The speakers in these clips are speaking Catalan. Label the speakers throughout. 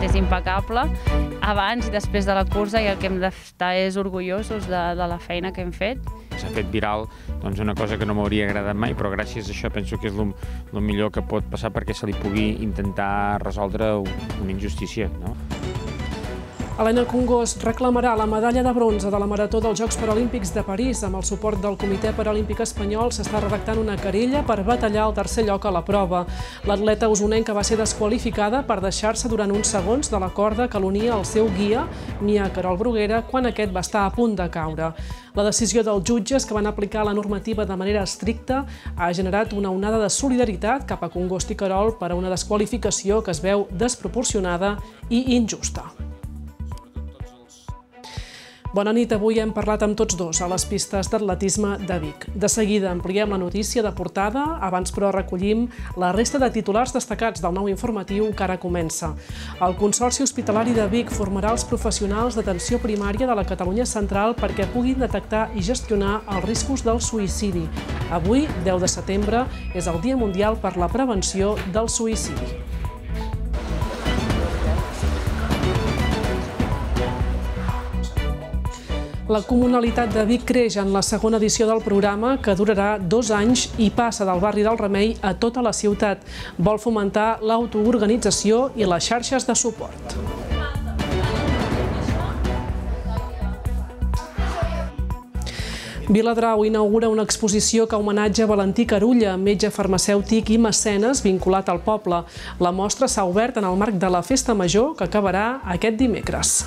Speaker 1: és impecable abans i després de la cursa, i el que hem d'estar és orgullosos de la feina que hem fet.
Speaker 2: S'ha fet viral una cosa que no m'hauria agradat mai, però gràcies a això penso que és el millor que pot passar perquè se li pugui intentar resoldre una injustícia, no?
Speaker 3: Elena Congost reclamarà la medalla de bronze de la Marató dels Jocs Paralímpics de París. Amb el suport del Comitè Paralímpic Espanyol s'està redactant una querella per batallar el tercer lloc a la prova. L'atleta usonenca va ser desqualificada per deixar-se durant uns segons de la corda que l'unia al seu guia, Mia Querol Bruguera, quan aquest va estar a punt de caure. La decisió dels jutges, que van aplicar la normativa de manera estricta, ha generat una onada de solidaritat cap a Congost i Querol per a una desqualificació que es veu desproporcionada i injusta. Bona nit, avui hem parlat amb tots dos a les pistes d'atletisme de Vic. De seguida ampliem la notícia de portada, abans però recollim la resta de titulars destacats del nou informatiu que ara comença. El Consorci Hospitalari de Vic formarà els professionals d'atenció primària de la Catalunya Central perquè puguin detectar i gestionar els riscos del suïcidi. Avui, 10 de setembre, és el Dia Mundial per la Prevenció del Suïcidi. La Comunalitat de Vic creix en la segona edició del programa, que durarà 2 anys i passa del barri del Remei a tota la ciutat. Vol fomentar l'autoorganització i les xarxes de suport. Viladrau inaugura una exposició que homenatja Valentí Carulla, metge farmacèutic i mecenes vinculat al poble. La mostra s'ha obert en el marc de la Festa Major, que acabarà aquest dimecres.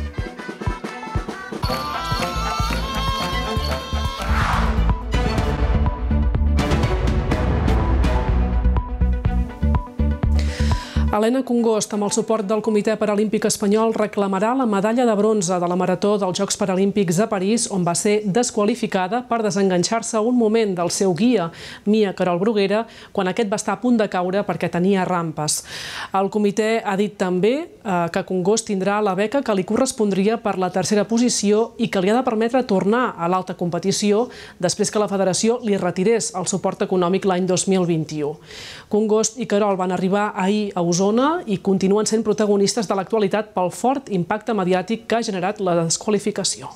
Speaker 3: Elena Congost, amb el suport del Comitè Paralímpic Espanyol, reclamarà la medalla de bronze de la Marató dels Jocs Paralímpics de París, on va ser desqualificada per desenganxar-se un moment del seu guia, Mia Querol Bruguera, quan aquest va estar a punt de caure perquè tenia rampes. El comitè ha dit també que Congost tindrà la beca que li correspondria per la tercera posició i que li ha de permetre tornar a l'alta competició després que la federació li retirés el suport econòmic l'any 2021. Congost i Querol van arribar ahir a Osona i continuen sent protagonistes de l'actualitat pel fort impacte mediàtic que ha generat la desqualificació.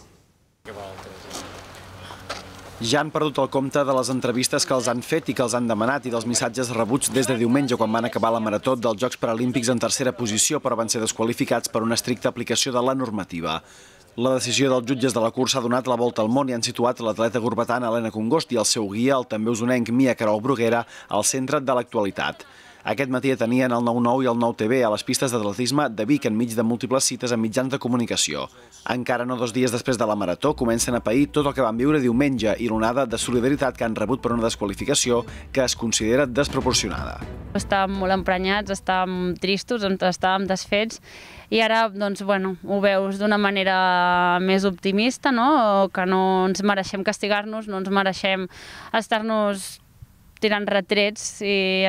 Speaker 4: Ja han perdut el compte de les entrevistes que els han fet i que els han demanat i dels missatges rebuts des de diumenge quan van acabar la marató dels Jocs Paralímpics en tercera posició, però van ser desqualificats per una estricta aplicació de la normativa. La decisió dels jutges de la cursa ha donat la volta al món i han situat l'atleta gorbatana Elena Congost i el seu guia, el també usonenc Mia Querol Bruguera, al centre de l'actualitat. Aquest matí atenien el 9-9 i el 9TV a les pistes d'atletisme de Vic enmig de múltiples cites en mitjans de comunicació. Encara no 2 dies després de la marató comencen a pair tot el que van viure diumenge i l'onada de solidaritat que han rebut per una desqualificació que es considera desproporcionada.
Speaker 1: Estàvem molt emprenyats, estàvem tristos, estàvem desfets i ara ho veus d'una manera més optimista, que no ens mereixem castigar-nos, no ens mereixem estar-nos tirant retrets i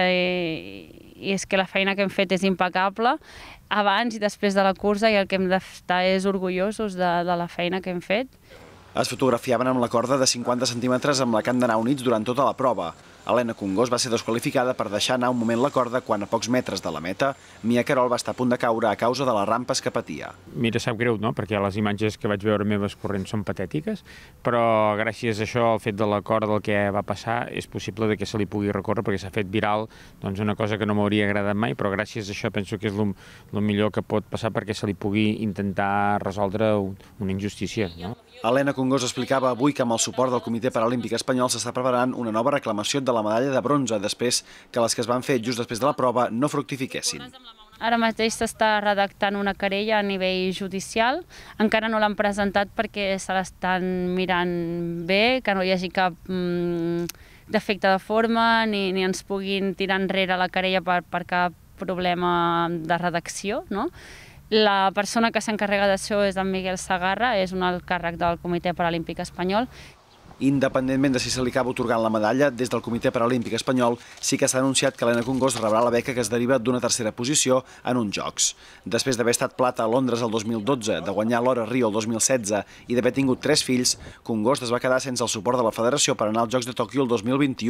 Speaker 1: és que la feina que hem fet és impecable abans i després de la cursa i el que hem d'estar és orgullosos de la feina que hem fet.
Speaker 4: Es fotografiaven amb la corda de 50 centímetres amb la que han d'anar units durant tota la prova. Elena Congost va ser desqualificada per deixar anar un moment la corda quan a pocs metres de la meta Mia Querol va estar a punt de caure a causa de les rampes que patia.
Speaker 2: Mira, sap greu, no?, perquè les imatges que vaig veure meves corrents són patètiques, però gràcies a això, el fet de la corda del que va passar, és possible que se li pugui recórrer perquè s'ha fet viral una cosa que no m'hauria agradat mai, però gràcies a això penso que és el millor que pot passar perquè se li pugui intentar resoldre una injustícia, no?
Speaker 4: Elena Congost explicava avui que amb el suport del Comitè Paralímpic Espanyol s'està preparant una nova reclamació de la medalla de bronze després que les que es van fer just després de la prova no fructifiquessin.
Speaker 1: Ara mateix s'està redactant una querella a nivell judicial. Encara no l'han presentat perquè se l'estan mirant bé, que no hi hagi cap defecte de forma ni ens puguin tirar enrere la querella per cap problema de redacció, no? La persona que s'encarrega d'això és en Miguel Sagarra, és un alt càrrec del Comitè Paralímpic Espanyol.
Speaker 4: Independentment de si se li acaba atorgant la medalla, des del Comitè Paralímpic Espanyol sí que s'ha anunciat que Elena Congost rebrà la beca que es deriva d'una tercera posició en uns Jocs. Després d'haver estat plata a Londres el 2012, de guanyar l'or a Rio el 2016 i d'haver tingut 3 fills, Congost es va quedar sense el suport de la federació per anar als Jocs de Tòquio el 2021.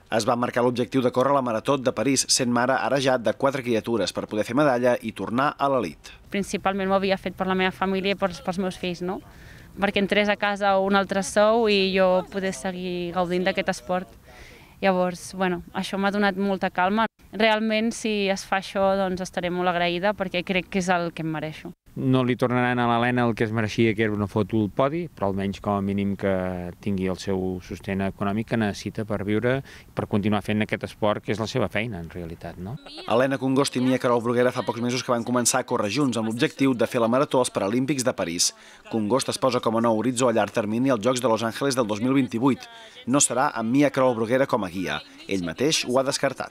Speaker 4: Es va marcar l'objectiu de córrer la Marató de París, sent mare ara ja de 4 criatures per poder fer medalla i tornar a l'elit.
Speaker 1: Principalment m'ho havia fet per la meva família i pels meus fills, no? Perquè entrés a casa un altre sou i jo poder seguir gaudint d'aquest esport. Llavors, això m'ha donat molta calma. Realment, si es fa això, doncs estaré molt agraïda perquè crec que és el que em mereixo.
Speaker 2: No li tornaran a l'Helena el que es mereixia, que era una foto al podi, però almenys com a mínim que tingui el seu sostén econòmic que necessita per viure, per continuar fent aquest esport, que és la seva feina, en realitat, no?
Speaker 4: Helena Congost i Mia Querol Bruguera fa pocs mesos que van començar a córrer junts amb l'objectiu de fer la Marató als Paralímpics de París. Congost es posa com a nou horitzó a llarg termini als Jocs de Los Angeles del 2028. No serà amb Mia Querol Bruguera com a guia. Ell mateix ho ha descartat.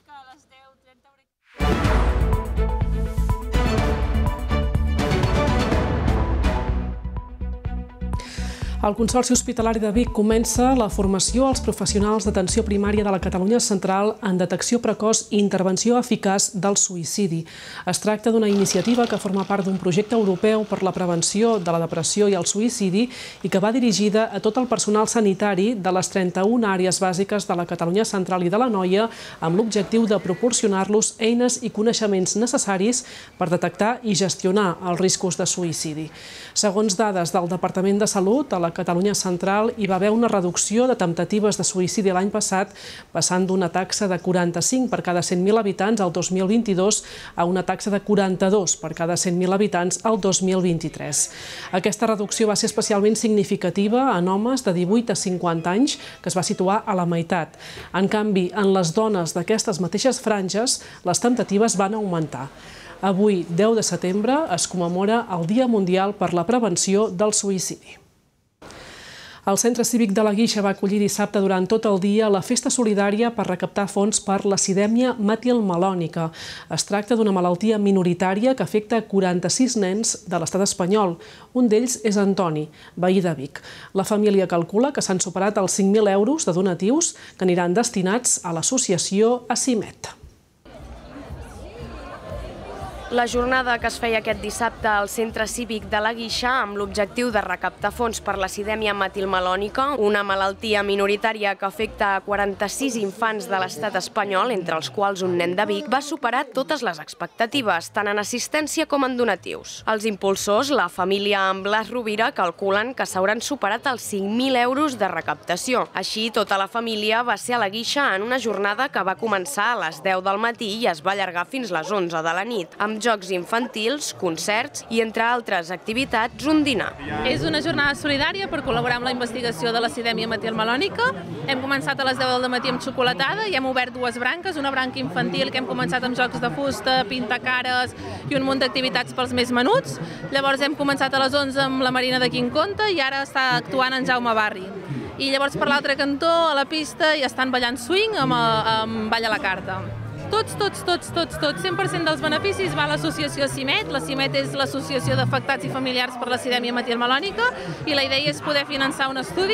Speaker 3: El Consorci Hospitalari de Vic comença la formació als professionals d'atenció primària de la Catalunya Central en detecció precoç i intervenció eficaç del suïcidi. Es tracta d'una iniciativa que forma part d'un projecte europeu per la prevenció de la depressió i el suïcidi i que va dirigida a tot el personal sanitari de les 31 àrees bàsiques de la Catalunya Central i de l'Anoia amb l'objectiu de proporcionar-los eines i coneixements necessaris per detectar i gestionar els riscos de suïcidi. Segons dades del Departament de Salut, a la Catalunya Central hi va haver una reducció de temptatives de suïcidi l'any passat, passant d'una taxa de 45 per cada 100.000 habitants al 2022 a una taxa de 42 per cada 100.000 habitants al 2023. Aquesta reducció va ser especialment significativa en homes de 18 a 50 anys, que es va situar a la meitat. En canvi, en les dones d'aquestes mateixes franges, les temptatives van augmentar. Avui, 10 de setembre, es commemora el Dia Mundial per la Prevenció del Suïcidi. El Centre Cívic de la Guixa va acollir dissabte durant tot el dia la festa solidària per recaptar fons per l'acidèmia metilmalònica. Es tracta d'una malaltia minoritària que afecta 46 nens de l'estat espanyol. Un d'ells és Antoni, veí de Vic. La família calcula que s'han superat els 5.000 euros de donatius que aniran destinats a l'associació ACIMET.
Speaker 5: La jornada que es feia aquest dissabte al Centre Cívic de la Guixa amb l'objectiu de recaptar fons per l'acidèmia metilmalònica, una malaltia minoritària que afecta a 46 infants de l'estat espanyol, entre els quals un nen de Vic, va superar totes les expectatives, tant en assistència com en donatius. Els impulsors, la família amb Blas Rovira, calculen que s'hauran superat els 5.000 euros de recaptació. Així, tota la família va ser a la Guixa en una jornada que va començar a les 10 del matí i es va allargar fins les 11 de la nit, amb jocs infantils, concerts i, entre altres activitats, un dinar.
Speaker 6: És una jornada solidària per col·laborar amb la investigació de l'acidèmia metilmalònica. Hem començat a les 10 del matí amb xocolatada i hem obert dues branques, una branca infantil que hem començat amb jocs de fusta, pintar cares i un munt d'activitats pels més menuts. Llavors hem començat a les 11 amb la Marina de Quinconta i ara està actuant en Jaume Barri. I llavors per l'altre cantó, a la pista, ja estan ballant swing amb Ball a la Carta. Tots, 100% dels beneficis va a l'associació ACIMET. La ACIMET és l'associació d'afectats i familiars per l'acidèmia metilmalònica i la idea és poder finançar un estudi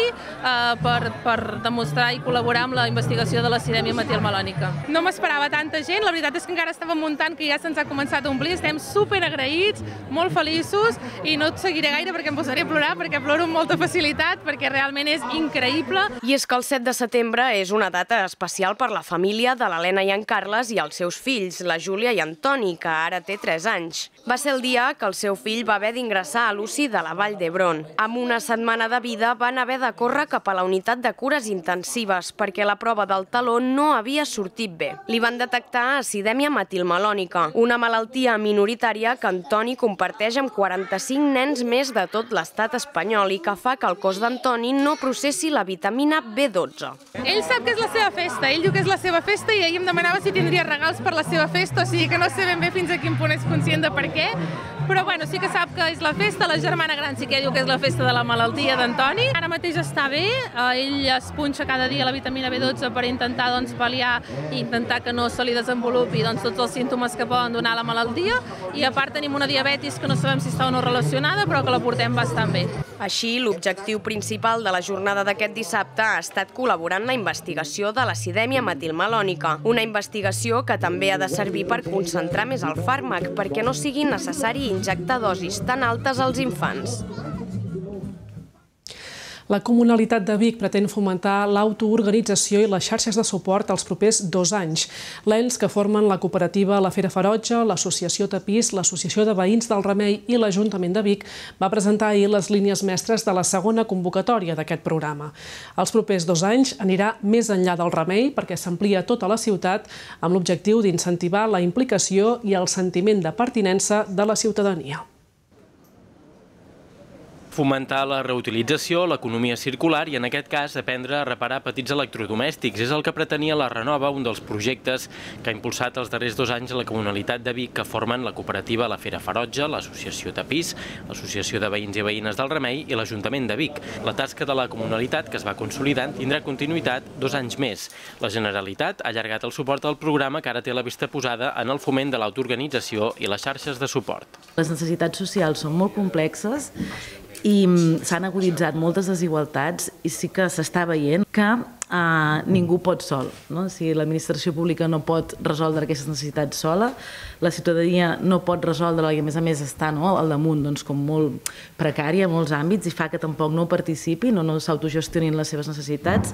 Speaker 6: per demostrar i col·laborar amb la investigació de l'acidèmia metilmalònica. No m'esperava tanta gent, la veritat és que encara estàvem muntant que ja se'ns ha començat a omplir, estem superagraïts, molt feliços i no et seguiré gaire perquè em posaré a plorar perquè ploro amb molta facilitat perquè realment és increïble.
Speaker 5: I és que el 7 de setembre és una data especial per la família de l'Helena i en Carles i els seus fills, la Júlia i Antoni, que ara té 3 anys. Va ser el dia que el seu fill va haver d'ingressar a l'UCI de la Vall d'Hebron. Amb una setmana de vida van haver de córrer cap a la unitat de cures intensives perquè la prova del taló no havia sortit bé. Li van detectar acidèmia metilmalònica, una malaltia minoritària que Antoni comparteix amb 45 nens més de tot l'estat espanyol i que fa que el cos d'Antoni no processi la vitamina B12.
Speaker 6: Ell sap que és la seva festa, ell diu que és la seva festa i ahir em demanava si tindria regals per la seva festa, o sigui que no sé ben bé fins a quin punt és conscient de per què, però bueno, sí que sap que és la festa, la germana gran sí que diu que és la festa de la malaltia d'Antoni. Ara mateix està bé, ell es punxa cada dia la vitamina B12 per intentar pal·liar i intentar que no se li desenvolupi tots els símptomes que poden donar la malaltia i a part tenim una diabetis que no sabem si està o no relacionada però que la portem bastant bé.
Speaker 5: Així, l'objectiu principal de la jornada d'aquest dissabte ha estat col·laborar en la investigació de l'acidèmia metilmalònica, una investigació que també ha de servir per concentrar més el fàrmac perquè no sigui necessari injectar dosis tan altes als infants.
Speaker 3: La Comunalitat de Vic pretén fomentar l'autoorganització i les xarxes de suport els propers 2 anys. L'ens que formen la cooperativa La Fera Ferotge, l'Associació Tapís, l'Associació de Veïns del Remei i l'Ajuntament de Vic va presentar ahir les línies mestres de la segona convocatòria d'aquest programa. Els propers 2 anys anirà més enllà del Remei perquè s'amplia a tota la ciutat amb l'objectiu d'incentivar la implicació i el sentiment de pertinença de la ciutadania.
Speaker 7: Fomentar la reutilització, l'economia circular i, en aquest cas, aprendre a reparar petits electrodomèstics. És el que pretenia la Renova, un dels projectes que ha impulsat els darrers 2 anys la Comunalitat de Vic, que formen la cooperativa La Fera Ferotge, l'Associació Tapís, l'Associació de Veïns i Veïnes del Remei i l'Ajuntament de Vic. La tasca de la Comunalitat, que es va consolidant, tindrà continuïtat 2 anys més. La Generalitat ha allargat el suport al programa, que ara té la vista posada en el foment de l'autoorganització i les xarxes de suport.
Speaker 8: Les necessitats socials són molt complexes i s'han aguditzat moltes desigualtats i sí que s'està veient que ningú pot sol. Si l'administració pública no pot resoldre aquestes necessitats sola, la ciutadania no pot resoldre i a més està al damunt com molt precària en molts àmbits i fa que tampoc no participi, no s'autogestionin les seves necessitats.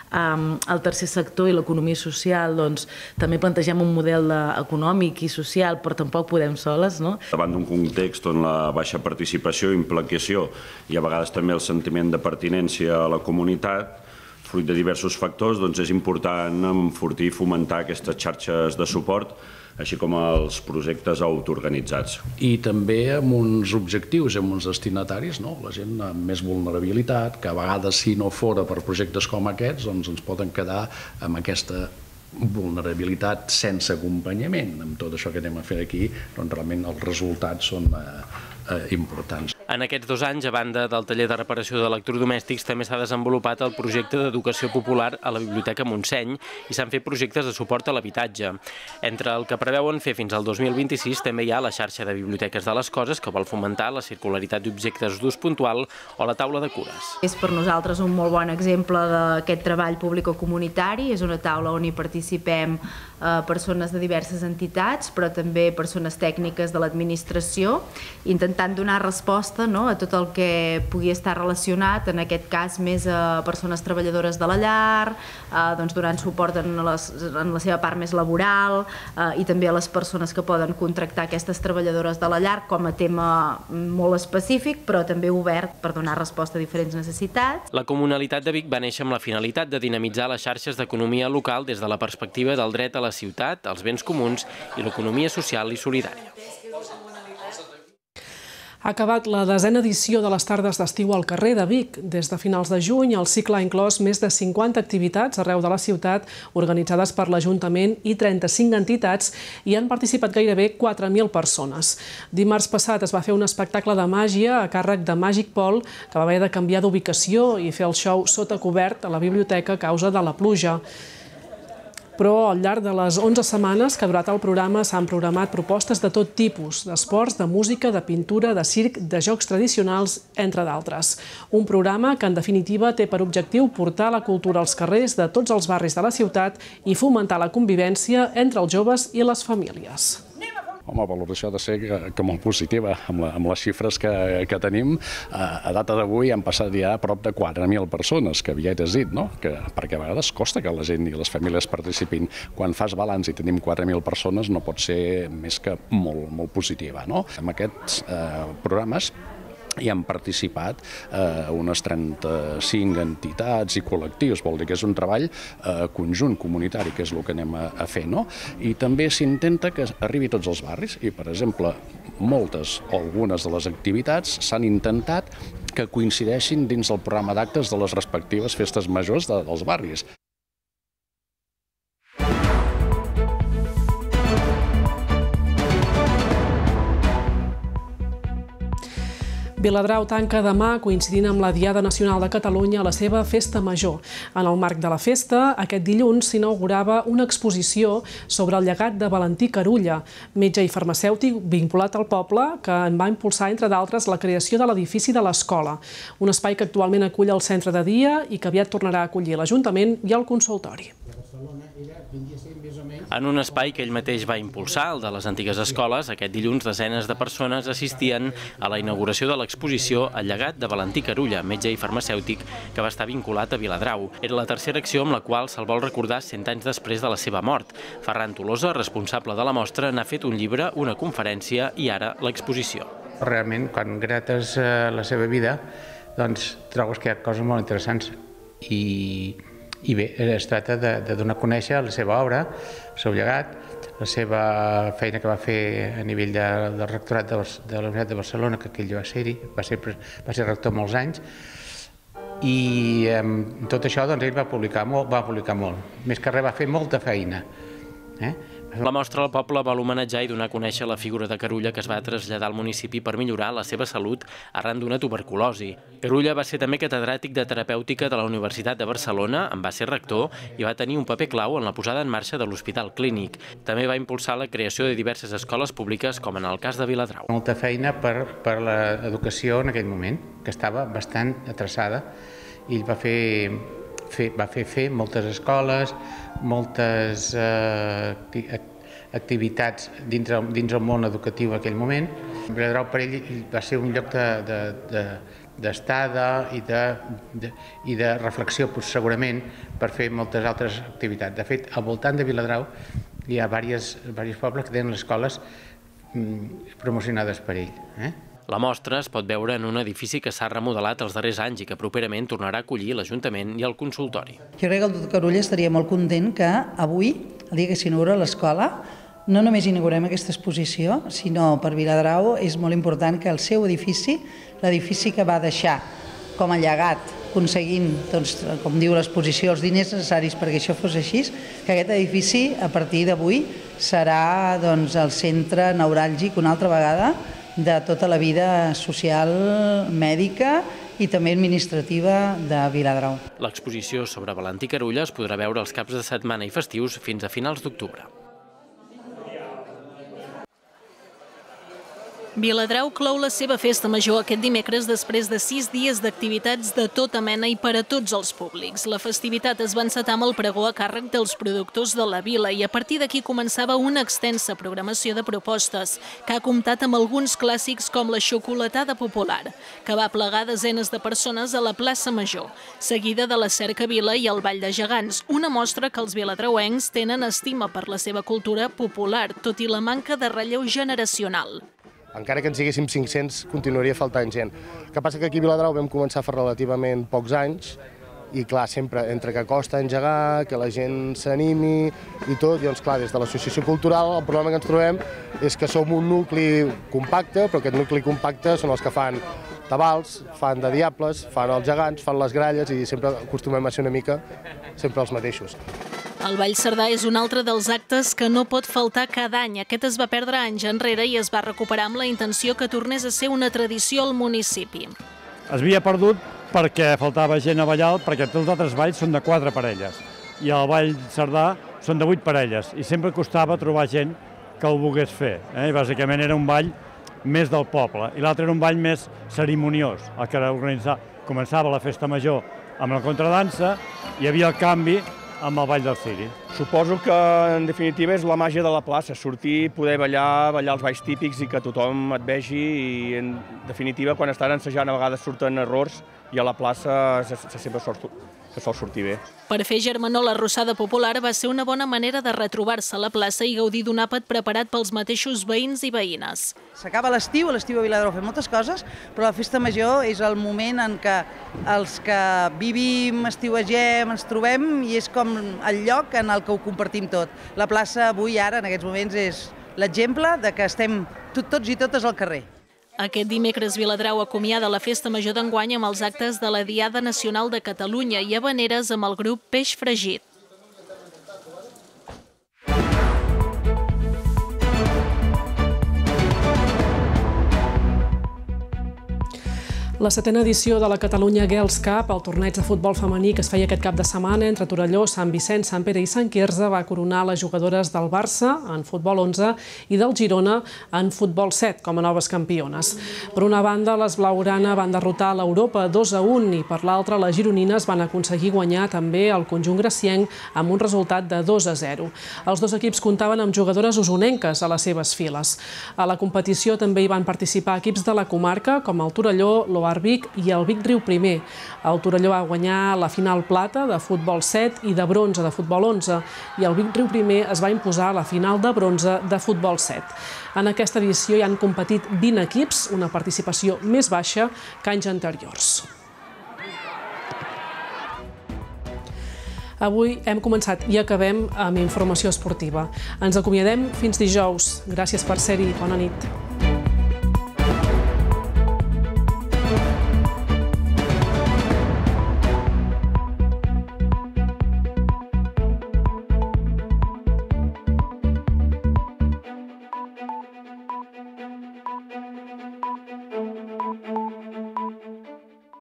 Speaker 8: El tercer sector i l'economia social també plantegem un model econòmic i social però tampoc podem soles.
Speaker 9: Davant d'un context on la baixa participació i implicació i a vegades també el sentiment de pertinència a la comunitat, fruit de diversos factors, és important enfortir i fomentar aquestes xarxes de suport, així com els projectes autoorganitzats.
Speaker 10: I també amb uns objectius, amb uns destinataris, la gent amb més vulnerabilitat, que a vegades si no fora per projectes com aquests ens poden quedar amb aquesta vulnerabilitat sense acompanyament. Amb tot això que anem a fer aquí, realment els resultats són importants.
Speaker 7: En aquests 2 anys, a banda del taller de reparació d'electrodomèstics, també s'ha desenvolupat el projecte d'educació popular a la Biblioteca Montseny i s'han fet projectes de suport a l'habitatge. Entre el que preveuen fer fins al 2026 també hi ha la xarxa de biblioteques de les coses, que vol fomentar la circularitat d'objectes d'ús puntual, o la taula de cures.
Speaker 11: És per nosaltres un molt bon exemple d'aquest treball público-comunitari. És una taula on hi participem persones de diverses entitats, però també persones tècniques de l'administració, intentant donar resposta a tot el que pugui estar relacionat, en aquest cas més a persones treballadores de la llar, donant suport en la seva part més laboral i també a les persones que poden contractar aquestes treballadores de la llar com a tema molt específic, però també obert per donar resposta a diferents necessitats.
Speaker 7: La Comunalitat de Vic va néixer amb la finalitat de dinamitzar les xarxes d'economia local des de la perspectiva del dret a la ciutat, els béns comuns i l'economia social i solidària.
Speaker 3: Ha acabat la 10a edició de les tardes d'estiu al carrer de Vic. Des de finals de juny, el cicle ha inclòs més de 50 activitats arreu de la ciutat organitzades per l'Ajuntament i 35 entitats i han participat gairebé 4.000 persones. Dimarts passat es va fer un espectacle de màgia a càrrec de Màgic Pol, que va haver de canviar d'ubicació i fer el show sota cobert a la biblioteca a causa de la pluja. Però al llarg de les 11 setmanes que ha durat el programa s'han programat propostes de tot tipus, d'esports, de música, de pintura, de circ, de jocs tradicionals, entre d'altres. Un programa que, en definitiva, té per objectiu portar la cultura als carrers de tots els barris de la ciutat i fomentar la convivència entre els joves i les famílies.
Speaker 10: Home, la valoració ha de ser que molt positiva, amb les xifres que tenim. A data d'avui han passat ja a prop de 4.000 persones, que havia dit, perquè a vegades costa que la gent i les famílies participin. Quan fas balanç i tenim 4.000 persones no pot ser més que molt positiva. En aquests programes hi han participat unes 35 entitats i col·lectius, vol dir que és un treball conjunt comunitari, que és el que anem a fer, I també s'intenta que arribi a tots els barris i, per exemple, moltes o algunes de les activitats s'han intentat que coincideixin dins del programa d'actes de les respectives festes majors dels barris.
Speaker 3: Viladrau tanca demà, coincidint amb la Diada Nacional de Catalunya, la seva festa major. En el marc de la festa, aquest dilluns s'inaugurava una exposició sobre el llegat de Valentí Carulla, metge i farmacèutic vinculat al poble, que en va impulsar, entre d'altres, la creació de l'edifici de l'escola, un espai que actualment acull el centre de dia i que aviat tornarà a acollir l'Ajuntament i el consultori.
Speaker 7: En un espai que ell mateix va impulsar, el de les antigues escoles, aquest dilluns desenes de persones assistien a la inauguració de l'exposició El llegat de Valentí Carulla, metge i farmacèutic que va estar vinculat a Viladrau. Era la tercera acció amb la qual se'l vol recordar 100 anys després de la seva mort. Ferran Tolosa, responsable de la mostra, n'ha fet un llibre, una conferència i ara l'exposició.
Speaker 12: Realment, quan grates la seva vida, doncs trobes que hi ha coses molt interessants i bé, es tracta de donar a conèixer la seva obra, el seu llegat, la seva feina que va fer a nivell del rectorat de la Universitat de Barcelona, que ell va ser-hi, va ser rector molts anys, i tot això ell va publicar molt. Més que res va fer molta feina.
Speaker 7: La mostra al poble vol homenatjar i donar a conèixer la figura de Carulla, que es va traslladar al municipi per millorar la seva salut arran d'una tuberculosi. Carulla va ser també catedràtic de terapèutica de la Universitat de Barcelona, en va ser rector i va tenir un paper clau en la posada en marxa de l'Hospital Clínic. També va impulsar la creació de diverses escoles públiques, com en el cas de Viladrau.
Speaker 12: Molta feina per l'educació en aquell moment, que estava bastant atrasada, i ell va fer moltes escoles, moltes activitats dins el món educatiu en aquell moment. Viladrau per ell va ser un lloc d'estada i de reflexió, segurament, per fer moltes altres activitats. De fet, al voltant de Viladrau hi ha diversos pobles que tenen escoles promocionades per ell.
Speaker 7: La mostra es pot veure en un edifici que s'ha remodelat els darrers anys i que properament tornarà a acollir l'Ajuntament i el consultori.
Speaker 13: Jo crec que el doctor Carulla estaria molt content que avui, el dia que s'inaugura l'escola, no només inaugurem aquesta exposició, sinó per Viladrau és molt important que el seu edifici, l'edifici que va deixar com a llegat, aconseguint, com diu l'exposició, els diners necessaris perquè això fos així, que aquest edifici, a partir d'avui, serà el centre neuràlgic una altra vegada de tota la vida social, mèdica i també administrativa de Viladrau.
Speaker 7: L'exposició sobre Valentí Carulla es podrà veure els caps de setmana i festius fins a finals d'octubre.
Speaker 14: Viladrau clou la seva festa major aquest dimecres després de 6 dies d'activitats de tota mena i per a tots els públics. La festivitat es va encetar amb el pregó a càrrec dels productors de la vila i a partir d'aquí començava una extensa programació de propostes que ha comptat amb alguns clàssics com la xocolatada popular, que va plegar desenes de persones a la plaça Major, seguida de la cercavila i el Ball de Gegants, una mostra que els viladrauencs tenen estima per la seva cultura popular, tot i la manca de relleu generacional.
Speaker 15: Encara que en siguéssim 500, continuaria faltant gent. El que passa que aquí a Viladrau vam començar fa relativament pocs anys i, clar, sempre entre que costa engegar, que la gent s'animi i tot, doncs, clar, des de l'associació cultural el problema que ens trobem és que som un nucli compacte, però aquest nucli compacte són els que fan tabals, fan de diables, fan els gegants, fan les gralles i sempre acostumem a ser una mica sempre els mateixos.
Speaker 14: El Ball Cerdà és un altre dels actes que no pot faltar cada any. Aquest es va perdre anys enrere i es va recuperar amb la intenció que tornés a ser una tradició al municipi.
Speaker 16: Es havia perdut perquè faltava gent a ballar, perquè tots els altres balls són de 4 parelles i el Ball Cerdà són de 8 parelles i sempre costava trobar gent que el volgués fer. I bàsicament era un ball més del poble i l'altre era un ball més cerimoniós, el que començava la festa major amb la contradansa i hi havia el canvi amb el Ball del Ciri.
Speaker 17: Suposo que, en definitiva, és la màgia de la plaça, sortir, poder ballar els balls típics i que tothom et vegi i, en definitiva, quan estan ensejant a vegades surten errors i a la plaça sempre sol sortir bé.
Speaker 14: Per fer germanor la Rossada Popular va ser una bona manera de retrobar-se a la plaça i gaudir d'un àpat preparat pels mateixos veïns i veïnes.
Speaker 13: S'acaba l'estiu, a Viladrau fem moltes coses, però la festa major és el moment en què els que vivim, estiuegem, ens trobem i és com el lloc en el que ho compartim tot. La plaça avui, ara, en aquests moments, és l'exemple de que estem tots i totes al carrer.
Speaker 14: Aquest dimecres Viladrau acomiada la festa major d'enguany amb els actes de la Diada Nacional de Catalunya i Havaneres amb el grup Peix Fregit.
Speaker 3: La 7ª edició de la Catalunya Girls Cup, el torneig de futbol femení que es feia aquest cap de setmana entre Torelló, Sant Vicenç, Sant Pere i Sant Quirze, va coronar les jugadores del Barça en futbol 11 i del Girona en futbol 7 com a noves campiones. Per una banda, les blaugrana van derrotar l'Europa 2-1 i per l'altra, les gironines van aconseguir guanyar també el conjunt gracienc amb un resultat de 2-0. Els dos equips comptaven amb jugadores usonenques a les seves files. A la competició també hi van participar equips de la comarca com el Torelló, l'Oarvic i el Vic Riu Primer. El Torelló va guanyar la final plata de futbol 7 i de bronze de futbol 11 i el Vic Riu Primer es va imposar a la final de bronze de futbol 7. En aquesta edició hi han competit 20 equips, una participació més baixa que anys anteriors. Avui hem començat i acabem amb informació esportiva. Ens acomiadem fins dijous. Gràcies per ser-hi. Bona nit.